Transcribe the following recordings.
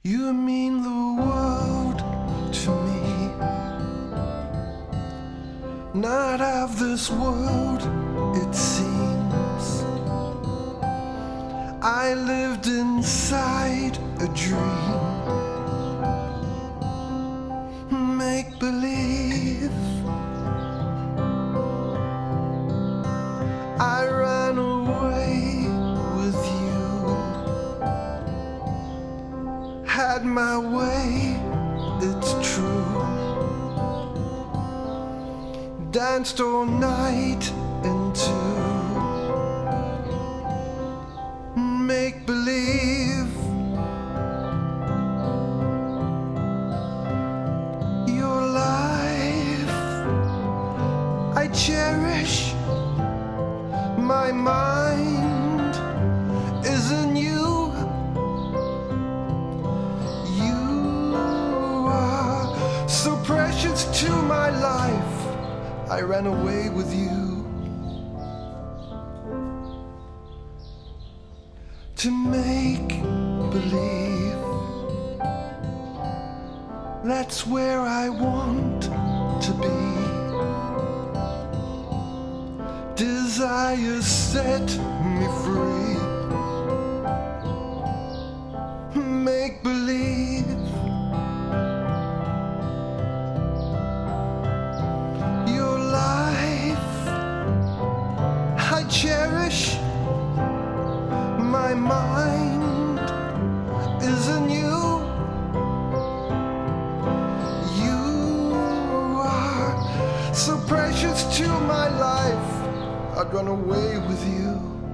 You mean the world to me, not of this world it seems. I lived inside a dream, make believe. I ran away with you, had my way, it's true. Danced all night into make believe. Your life I cherish, my mind isn't you. You are so precious to my life, I ran away with you. To make believe, that's where I want to be. Desire set me free. Make believe. Your life I cherish, my mind isn't you. You are so precious to my life, I'd run away with you.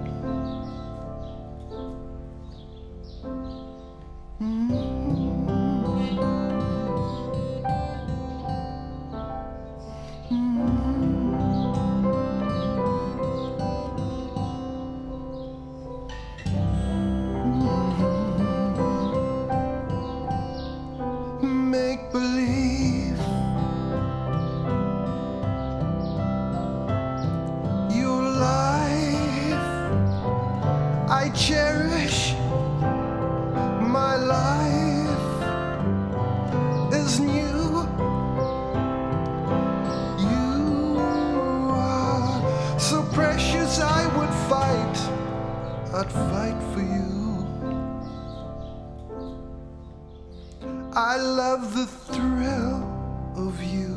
Make believe. Your life I cherish, my life is new. You are so precious, I would fight, I'd fight for you. I love the thrill of you.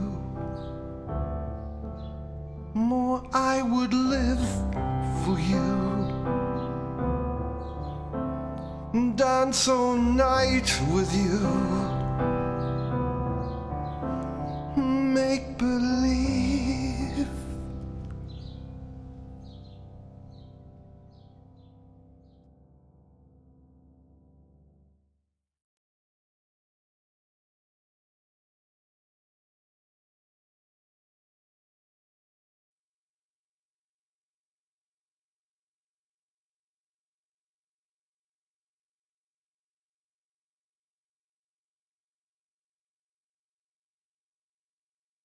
More I would live for you. Dance all night with you.